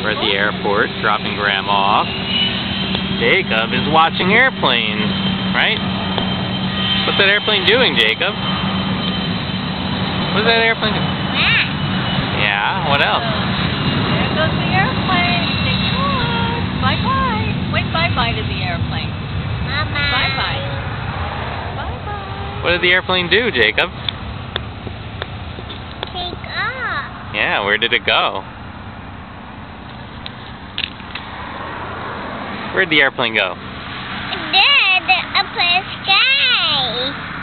We're at the airport, dropping Grandma off. Jacob is watching airplanes, right? What's that airplane doing, Jacob? What's that airplane doing? Yeah, what else? There goes the airplane. Bye-bye. Wait, bye-bye to the airplane. Bye-bye. Bye-bye. Bye-bye. What did the airplane do, Jacob? Take off. Yeah, where did it go? Where'd the airplane go? Then up in the sky.